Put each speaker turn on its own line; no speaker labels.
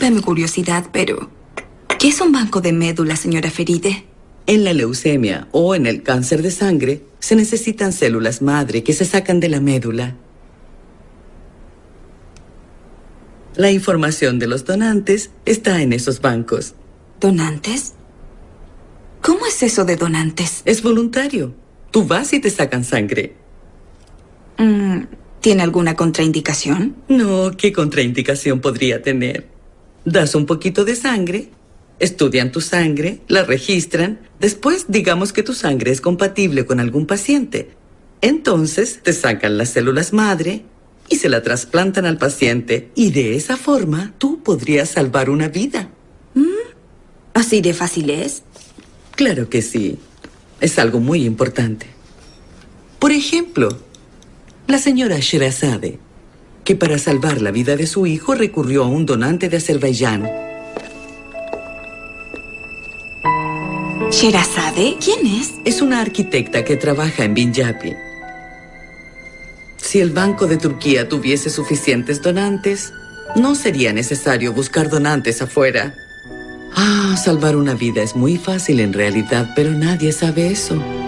Disculpe mi curiosidad, pero ¿qué es un banco de médula, señora Feride?
En la leucemia o en el cáncer de sangre, se necesitan células madre que se sacan de la médula. La información de los donantes está en esos bancos.
¿Donantes? ¿Cómo es eso de donantes?
Es voluntario. Tú vas y te sacan sangre.
¿Tiene alguna contraindicación?
No, ¿qué contraindicación podría tener? Das un poquito de sangre, estudian tu sangre, la registran, después digamos que tu sangre es compatible con algún paciente. Entonces te sacan las células madre y se la trasplantan al paciente y de esa forma tú podrías salvar una vida.
¿Así de fácil es?
Claro que sí. Es algo muy importante. Por ejemplo, la señora Sherazade, que para salvar la vida de su hijo recurrió a un donante de Azerbaiyán.
¿Sherazade? ¿Quién es?
Es una arquitecta que trabaja en Binyapi. Si el Banco de Turquía tuviese suficientes donantes, no sería necesario buscar donantes afuera. Salvar una vida es muy fácil en realidad, pero nadie sabe eso.